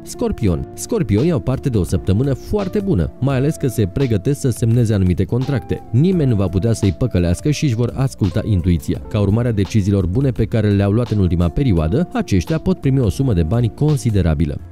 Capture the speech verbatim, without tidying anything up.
Scorpion. Scorpionii au parte de o săptămână foarte bună, mai ales că se pregătesc să semneze anumite contracte. Nimeni nu va putea să-i păcălească și își vor asculta intuiția. Ca urmare a deciziilor bune pe care le-au luat în ultima perioadă, aceștia pot primi o sumă de bani considerabilă.